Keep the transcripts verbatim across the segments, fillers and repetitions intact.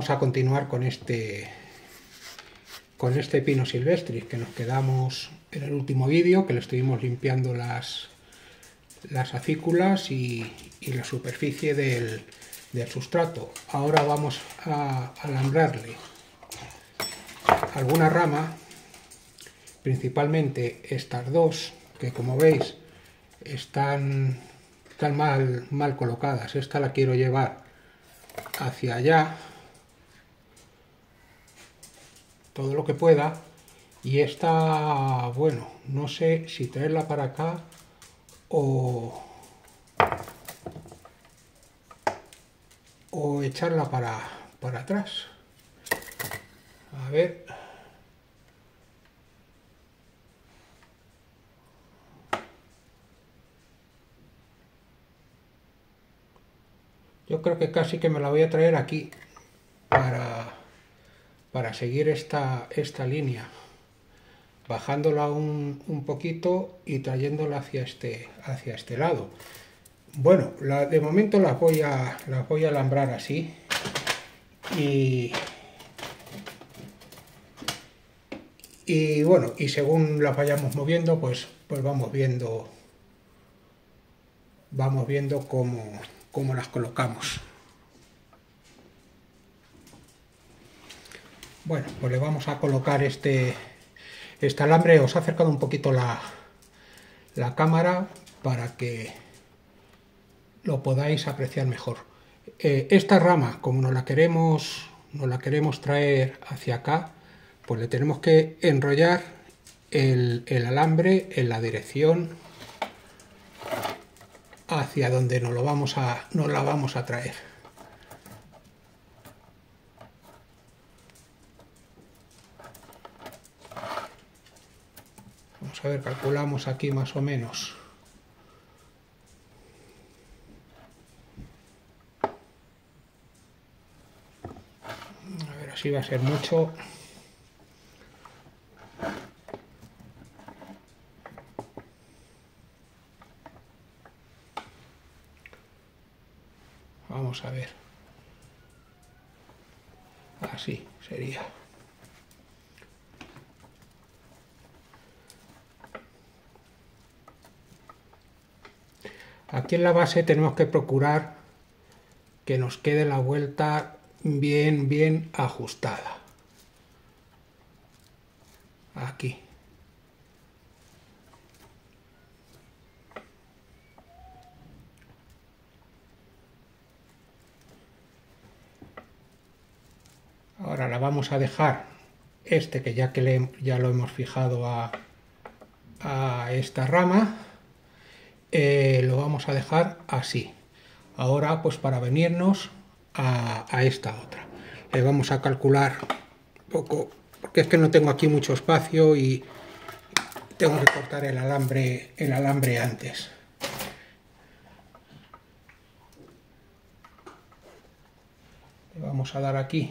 vamos a continuar con este con este Pinus sylvestris que nos quedamos en el último vídeo, que le estuvimos limpiando las las acículas y, y la superficie del, del sustrato. Ahora vamos a alambrarle alguna rama, principalmente estas dos, que como veis están, están mal, mal colocadas. Esta la quiero llevar hacia allá todo lo que pueda, y esta, bueno, no sé si traerla para acá o, o echarla para, para atrás. A ver. Yo creo que casi que me la voy a traer aquí para, para seguir esta, esta línea, bajándola un, un poquito y trayéndola hacia este, hacia este lado. Bueno, la, de momento las voy a, las voy a alambrar así y, y bueno, y según las vayamos moviendo, pues, pues vamos viendo, vamos viendo cómo, cómo las colocamos. Bueno, pues le vamos a colocar este, este alambre. Os he acercado un poquito la, la cámara para que lo podáis apreciar mejor. Eh, esta rama, como nos la queremos, nos la queremos traer hacia acá, pues le tenemos que enrollar el, el alambre en la dirección hacia donde nos, lo vamos a, nos la vamos a traer. Vamos a ver, calculamos aquí más o menos. A ver, así va a ser mucho. Vamos a ver. Así sería. Aquí en la base tenemos que procurar que nos quede la vuelta bien, bien ajustada. Aquí. Ahora la vamos a dejar, este que ya que le, ya lo hemos fijado a, a esta rama, eh, lo vamos a dejar así. Ahora pues para venirnos a, a esta otra, le vamos a calcular un poco, porque es que no tengo aquí mucho espacio y tengo que cortar el alambre, el alambre antes. Le vamos a dar aquí.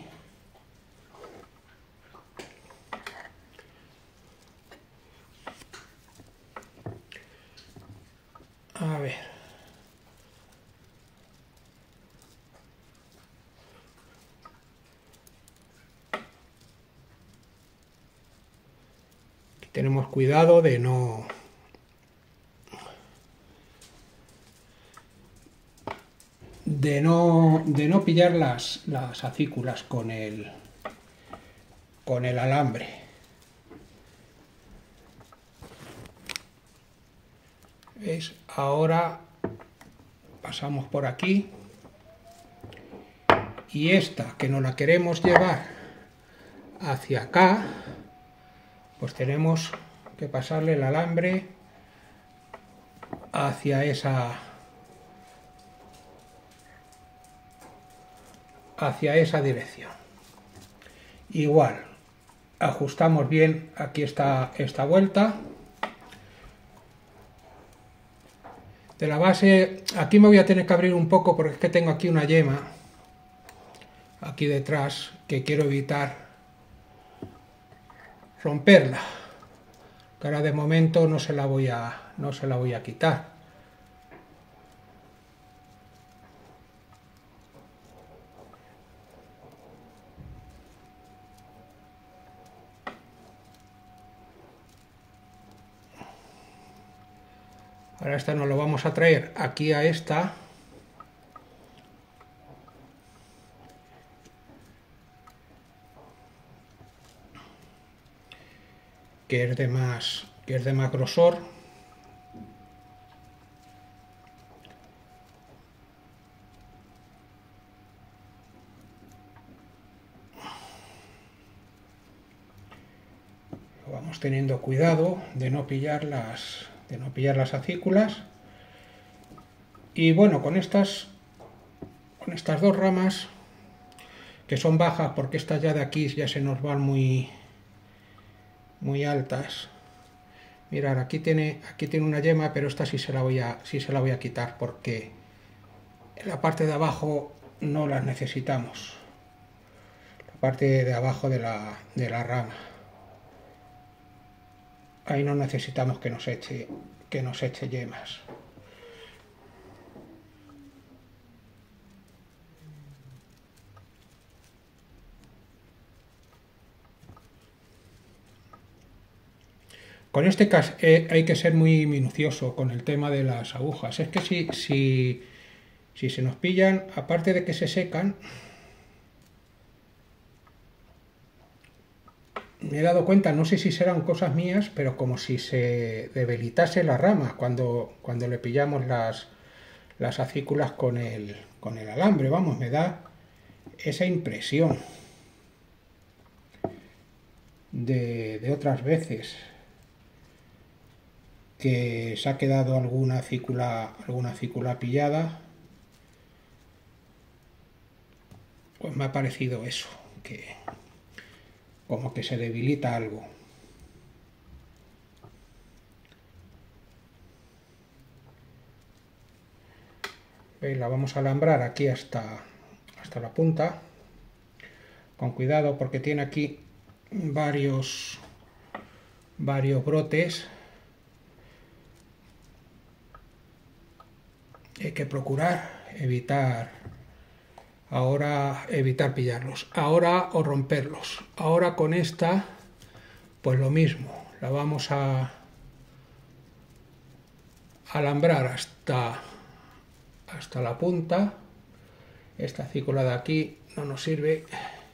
A ver. Aquí tenemos cuidado de no de no de no pillar las las acículas con el con el alambre. ¿Veis? Ahora pasamos por aquí y esta que no la queremos llevar hacia acá, pues tenemos que pasarle el alambre hacia esa hacia esa dirección. Igual ajustamos bien aquí esta, esta vuelta de la base. Aquí me voy a tener que abrir un poco porque es que tengo aquí una yema aquí detrás que quiero evitar romperla, que ahora de momento no se la voy a no se la voy a quitar. Ahora esta nos lo vamos a traer aquí a esta. Que es de más, que es de más grosor. Vamos teniendo cuidado de no pillar las, de no pillar las acículas. Y bueno, con estas, con estas dos ramas, que son bajas porque estas ya de aquí ya se nos van muy, muy altas. Mirad, aquí tiene, aquí tiene una yema, pero esta sí se la voy a, sí se la voy a quitar porque en la parte de abajo no las necesitamos. La parte de abajo de la, de la rama. Ahí no necesitamos que nos eche, que nos eche yemas. Con este caso eh, hay que ser muy minucioso con el tema de las agujas. Es que si, si, si se nos pillan, aparte de que se secan, me he dado cuenta, no sé si serán cosas mías, pero como si se debilitase la rama cuando, cuando le pillamos las, las acículas con el, con el alambre. Vamos, me da esa impresión de, de otras veces que se ha quedado alguna acícula, alguna acícula pillada. Pues me ha parecido eso, que como que se debilita algo. ¿Veis? La vamos a alambrar aquí hasta, hasta la punta, con cuidado porque tiene aquí varios, varios brotes. Hay que procurar evitar ahora evitar pillarlos, ahora o romperlos. Ahora con esta pues lo mismo, la vamos a alambrar hasta hasta la punta. Esta acícula de aquí no nos sirve.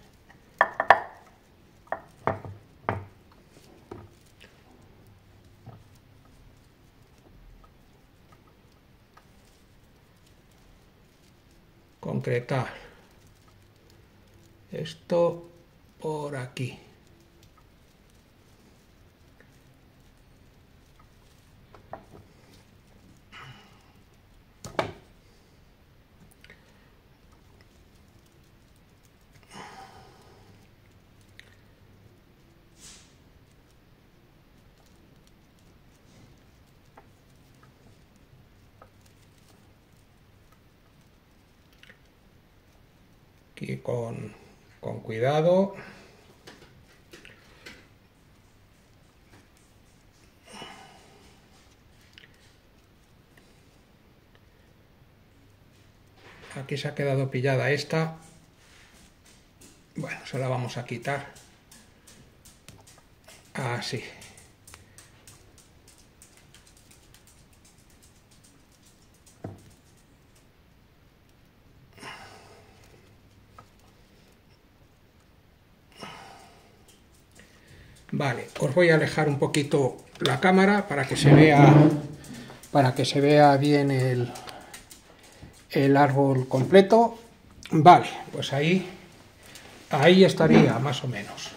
Concretar esto por aquí. Aquí con, con cuidado. Aquí se ha quedado pillada esta. Bueno, se la vamos a quitar. Así. Vale, os voy a alejar un poquito la cámara para que se vea, para que se vea bien el, el árbol completo. Vale, pues ahí, ahí estaría más o menos.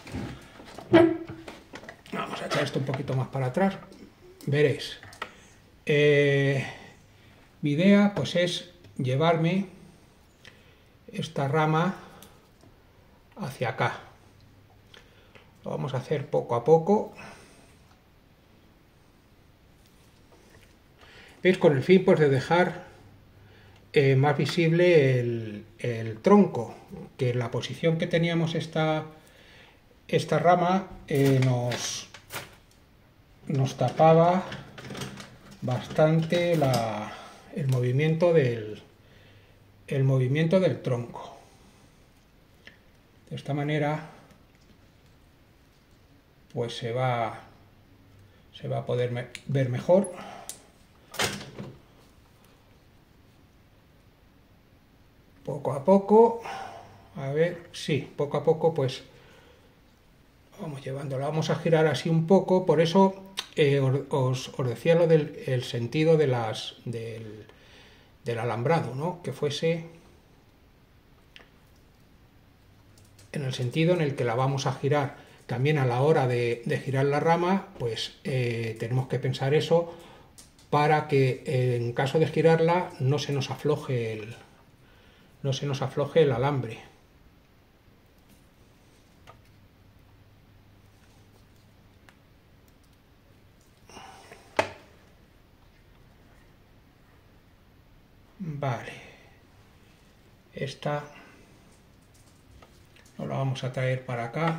Vamos a echar esto un poquito más para atrás. Veréis. Eh, mi idea pues es llevarme esta rama hacia acá. Lo vamos a hacer poco a poco. ¿Veis? Con el fin pues de dejar eh, más visible el, el tronco, que en la posición que teníamos esta, esta rama eh, nos, nos tapaba bastante la, el movimiento del, el movimiento del tronco. De esta manera pues se va, se va a poder me ver mejor. poco a poco, a ver, sí, poco a poco pues vamos llevándola, vamos a girar así un poco, por eso eh, os, os decía lo del el sentido de las, del, del alambrado, ¿no? Que fuese en el sentido en el que la vamos a girar. También a la hora de, de girar la rama, pues eh, tenemos que pensar eso para que eh, en caso de girarla no se nos afloje el, no se nos afloje el alambre. Vale, esta nos la vamos a traer para acá.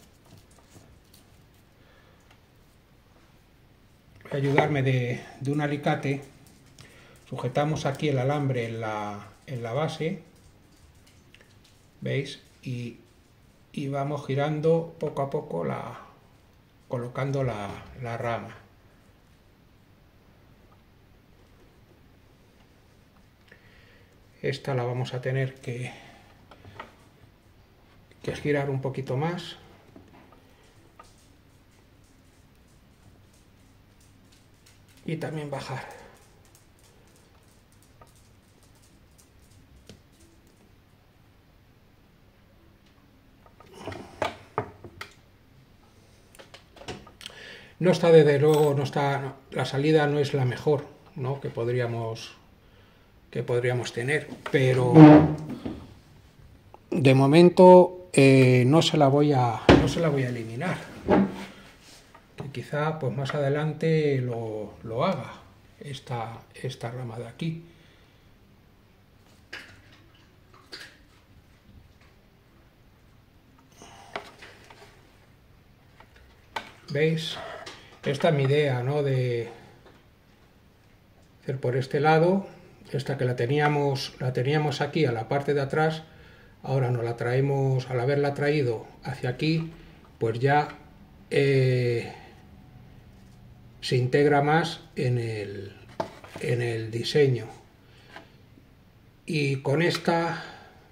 Voy a ayudarme de, de un alicate. Sujetamos aquí el alambre en la, en la base, ¿veis? Y, y vamos girando poco a poco, la, colocando la, la rama. Esta la vamos a tener que, que girar un poquito más. Y también bajar. No está, desde luego, no está, no, la salida no es la mejor, ¿no? que podríamos que podríamos tener, pero de momento eh, no se la voy a no se la voy a eliminar, que quizá pues más adelante lo, lo haga esta, esta rama de aquí. ¿Veis? Esta es mi idea, ¿no? De hacer por este lado. Esta que la teníamos, la teníamos aquí a la parte de atrás, ahora nos la traemos, al haberla traído hacia aquí, pues ya eh, se integra más en el, en el diseño. Y con esta,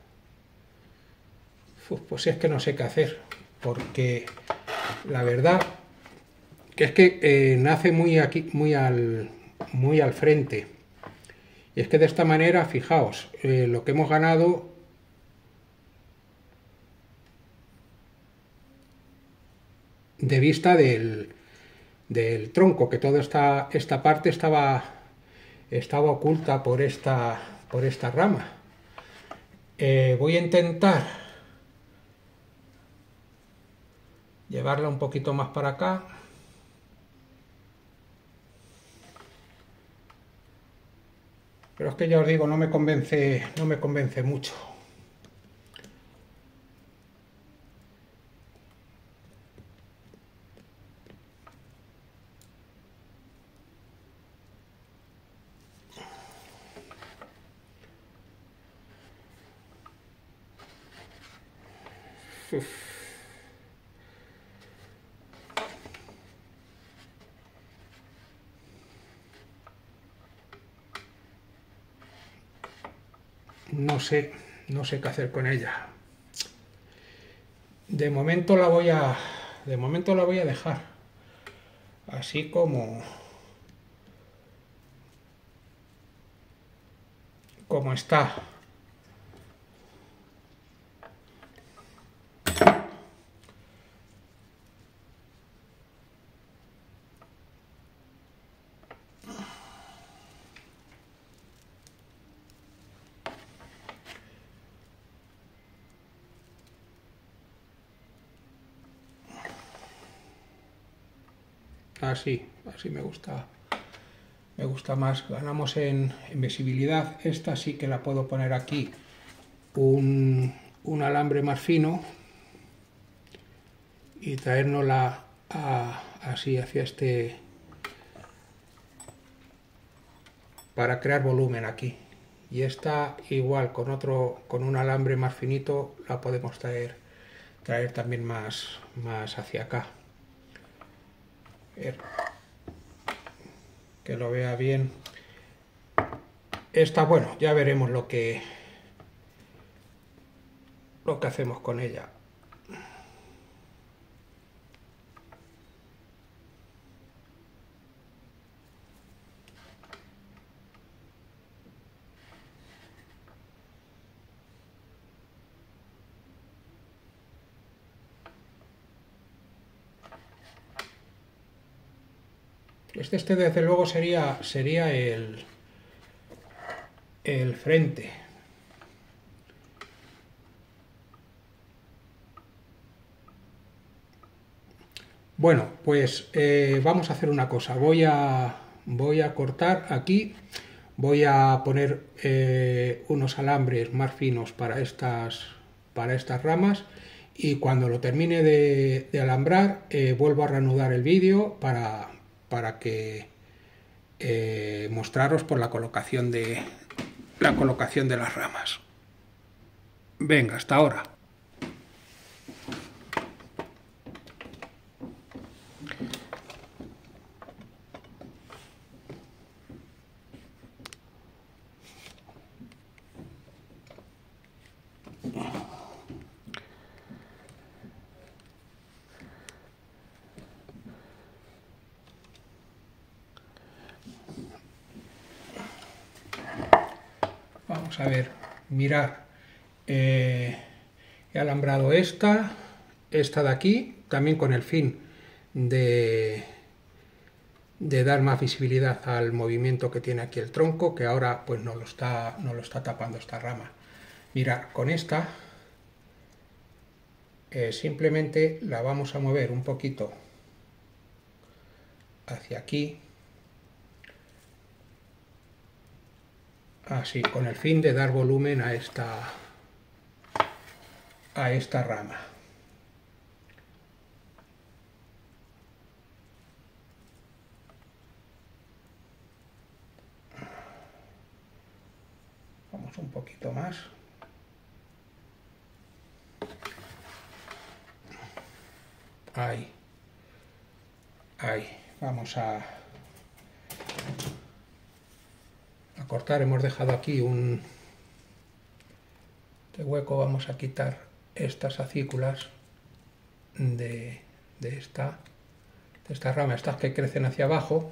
pues es que no sé qué hacer, porque la verdad que es que eh, nace muy aquí, muy al, muy al frente. Y es que de esta manera, fijaos, eh, lo que hemos ganado de vista del, del tronco, que toda esta, esta parte estaba, estaba oculta por esta, por esta rama. Eh, voy a intentar llevarla un poquito más para acá. Pero es que ya os digo, no me convence, no me convence mucho. Uf. No sé, no sé qué hacer con ella. De momento la voy a, de momento la voy a dejar así como, como está. Así, así me gusta, me gusta más. Ganamos en, en visibilidad. Esta sí que la puedo poner aquí un, un alambre más fino y traérnosla a, así hacia este, para crear volumen aquí. Y esta igual con otro, con un alambre más finito la podemos traer, traer también más, más hacia acá. Que lo vea bien. Esta, bueno, ya veremos lo que lo que hacemos con ella. Este, este desde luego sería, sería el, el frente. Bueno, pues eh, vamos a hacer una cosa. Voy a, voy a cortar aquí, voy a poner eh, unos alambres más finos para estas, para estas ramas, y cuando lo termine de, de alambrar eh, vuelvo a reanudar el vídeo para, para que eh, mostraros por la colocación de la colocación de las ramas. Venga, hasta ahora. Vamos a ver, mirar, eh, he alambrado esta, esta de aquí, también con el fin de, de dar más visibilidad al movimiento que tiene aquí el tronco, que ahora pues no lo está, no lo está tapando esta rama. Mirad, con esta eh, simplemente la vamos a mover un poquito hacia aquí, así, con el fin de dar volumen a esta, a esta rama. Vamos un poquito más. Ahí. Ahí. Vamos a, a cortar. Hemos dejado aquí un este hueco. Vamos a quitar estas acículas de, de esta de esta rama, estas que crecen hacia abajo.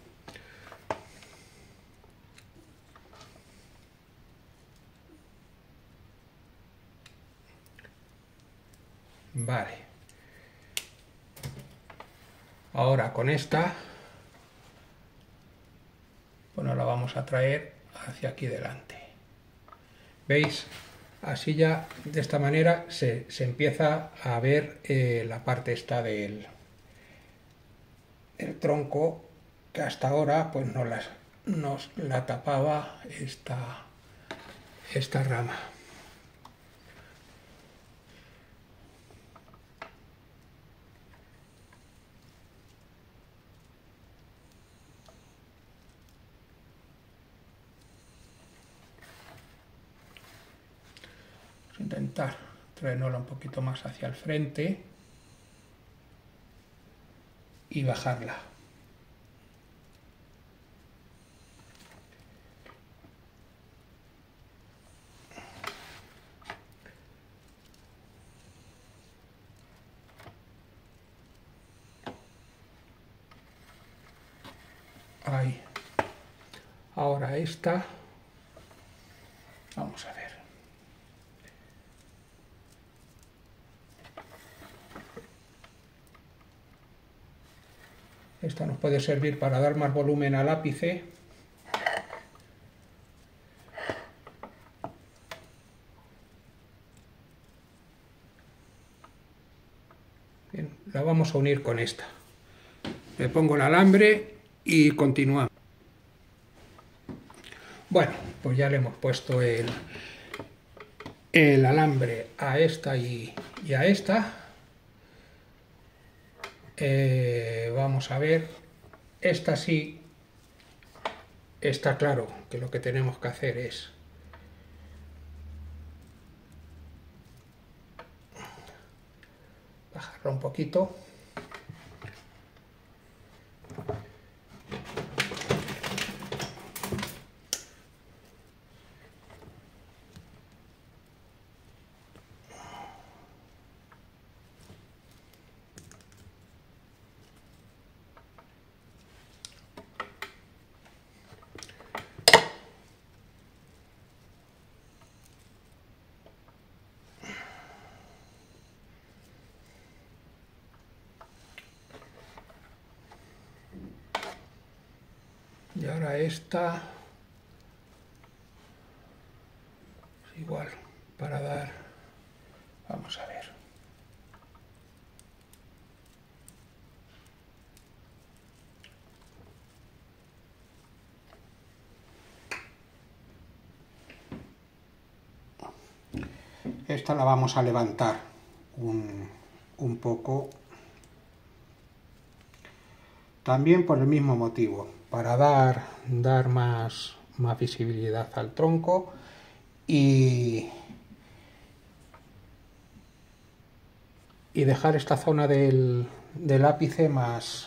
Vale. Ahora con esta, bueno, la vamos a traer hacia aquí delante. ¿Veis? Así ya, de esta manera, se, se empieza a ver eh, la parte esta del, del tronco, que hasta ahora pues nos la, nos la tapaba esta, esta rama. Intentar traernosla un poquito más hacia el frente y bajarla. Ahí. Ahora esta, vamos a ver. Esta nos puede servir para dar más volumen al ápice. Bien, la vamos a unir con esta. Le pongo el alambre y continuamos. Bueno, pues ya le hemos puesto el, el alambre a esta y, y a esta. Eh, vamos a ver, esta sí está claro que lo que tenemos que hacer es bajarla un poquito. Y ahora esta, igual, para dar, vamos a ver. Esta la vamos a levantar un, un poco, también por el mismo motivo, para dar, dar más, más visibilidad al tronco y, y dejar esta zona del, del ápice más...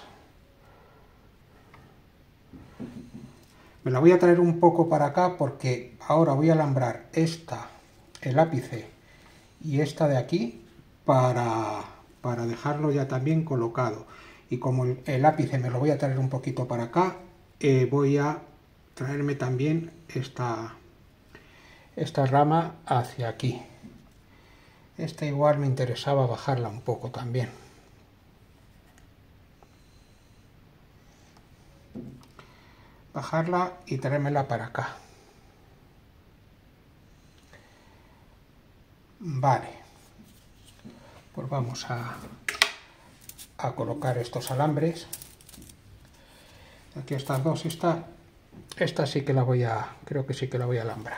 Me la voy a traer un poco para acá porque ahora voy a alambrar esta, el ápice y esta de aquí para, para dejarlo ya también colocado. Y como el, el ápice me lo voy a traer un poquito para acá, eh, voy a traerme también esta, esta rama hacia aquí. Esta igual me interesaba bajarla un poco también. Bajarla y traérmela para acá. Vale. Pues vamos a, a colocar estos alambres. Aquí estas dos, esta, esta sí que la voy a, creo que sí que la voy a alambrar.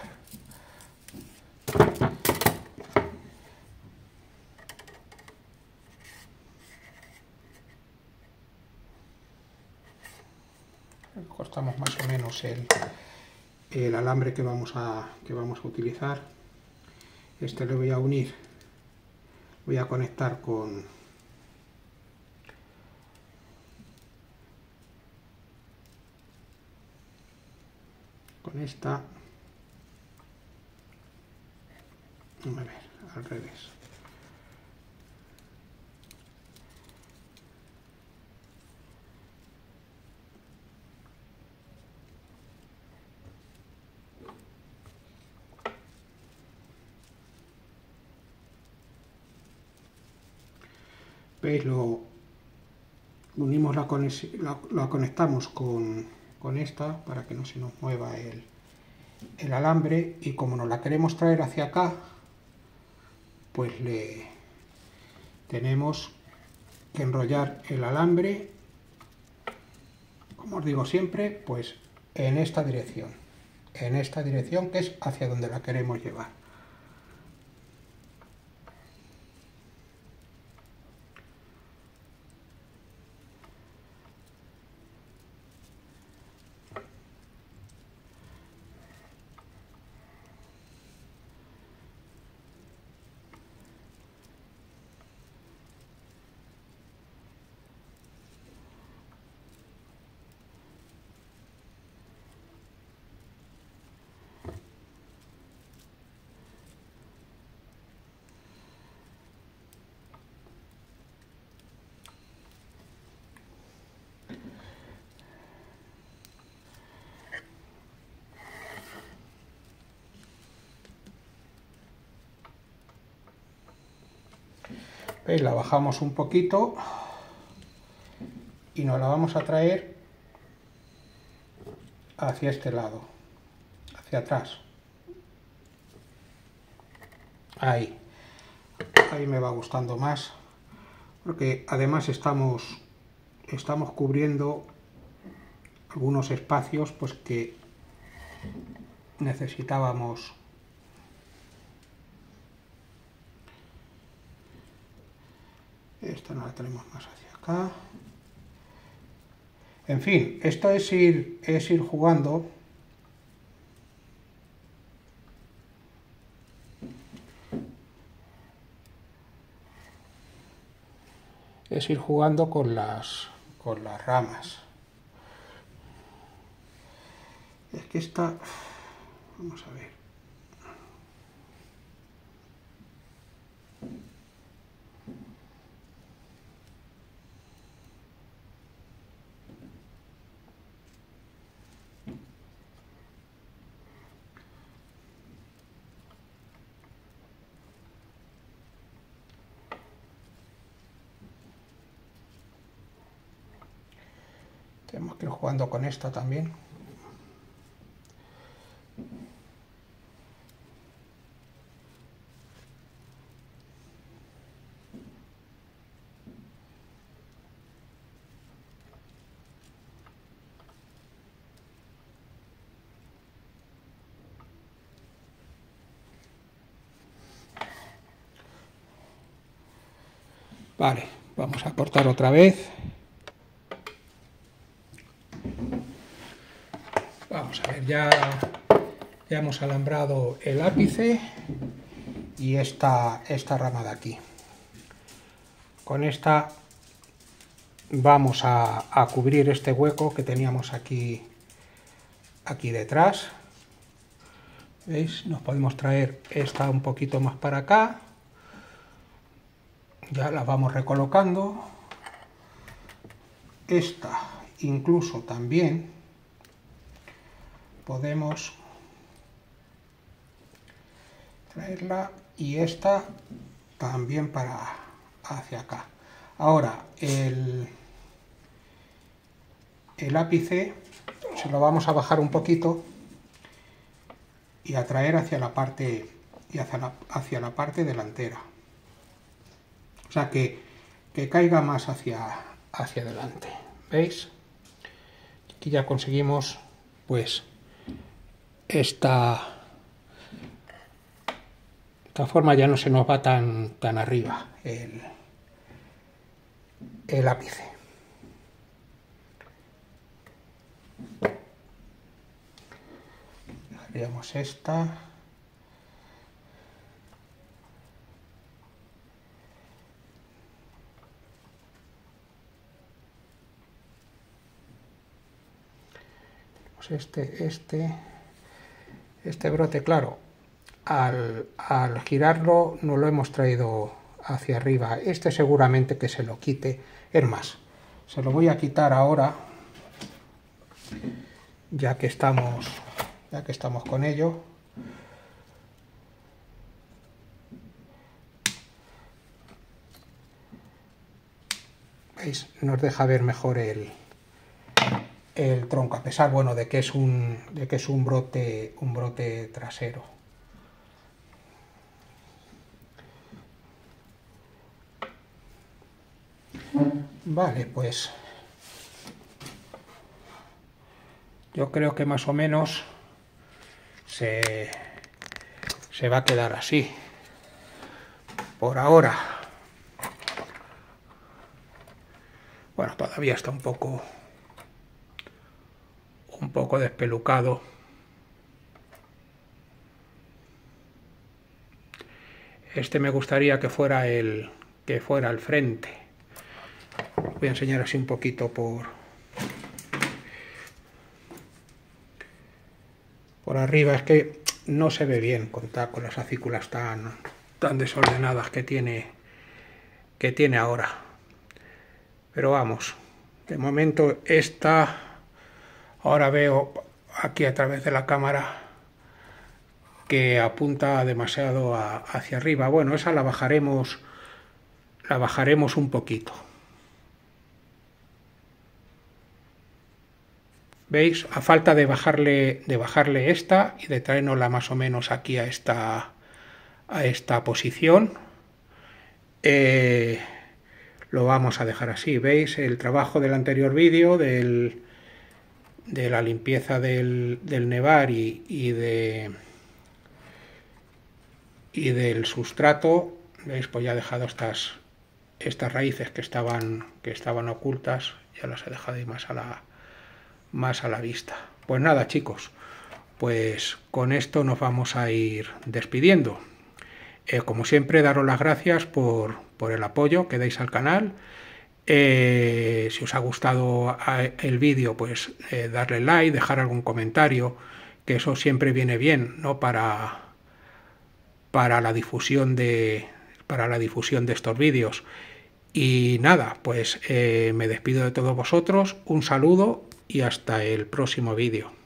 Cortamos más o menos el, el alambre que vamos a, que vamos a utilizar. Este le voy a unir, voy a conectar con, con esta, a ver, al revés. ¿Veis? Lo unimos, la, la, la conectamos con, con esta para que no se nos mueva el, el alambre, y como nos la queremos traer hacia acá, pues le tenemos que enrollar el alambre, como os digo siempre, pues en esta dirección, en esta dirección que es hacia donde la queremos llevar. ¿Veis? La bajamos un poquito y nos la vamos a traer hacia este lado, hacia atrás. Ahí. Ahí me va gustando más, porque además estamos, estamos cubriendo algunos espacios pues que necesitábamos. Esta no la tenemos más hacia acá. En fin, esto es ir, es ir jugando. Es ir jugando con las, con las ramas. Es que esta... Vamos a ver. Tenemos que ir jugando con esta también. Vale, vamos a cortar otra vez. Vamos a ver, ya, ya hemos alambrado el ápice y esta, esta rama de aquí. Con esta vamos a, a cubrir este hueco que teníamos aquí, aquí detrás. ¿Veis? Nos podemos traer esta un poquito más para acá. Ya la vamos recolocando. Esta incluso también podemos traerla, y esta también para hacia acá. Ahora el, el ápice se lo vamos a bajar un poquito y a traer hacia la parte y hacia la, hacia la parte delantera. O sea que, que caiga más hacia, hacia adelante. ¿Veis? Aquí ya conseguimos pues esta, esta forma, ya no se nos va tan, tan arriba el, el ápice. Haríamos esta. Este, este, este brote, claro, al, al girarlo no lo hemos traído hacia arriba. Este seguramente que se lo quite. Es más, se lo voy a quitar ahora, ya que estamos, ya que estamos con ello. ¿Veis? Nos deja ver mejor el el tronco, a pesar, bueno, de que es un de que es un brote un brote trasero. Vale, pues yo creo que más o menos se, se va a quedar así por ahora. Bueno, todavía está un poco un poco despelucado. Este me gustaría que fuera el que fuera al frente. Voy a enseñar así un poquito por por arriba. Es que no se ve bien con, con las acículas tan tan desordenadas que tiene que tiene ahora. Pero vamos, de momento esta, ahora veo aquí a través de la cámara que apunta demasiado a, hacia arriba. Bueno, esa la bajaremos, la bajaremos un poquito. ¿Veis? A falta de bajarle, de bajarle esta y de traernosla más o menos aquí a esta, a esta posición, eh, lo vamos a dejar así. ¿Veis? El trabajo del anterior vídeo del, de la limpieza del, del nevar y, y de y del sustrato. ¿Veis? Pues ya he dejado estas estas raíces que estaban que estaban ocultas, ya las he dejado ahí más a la más a la vista. Pues nada, chicos, pues con esto nos vamos a ir despidiendo. Eh, como siempre, daros las gracias por, por el apoyo que dais al canal. Eh, si os ha gustado el vídeo, pues eh, darle like, dejar algún comentario, que eso siempre viene bien, ¿no? Para, para la difusión de para la difusión de estos vídeos. Y nada, pues eh, me despido de todos vosotros, un saludo y hasta el próximo vídeo.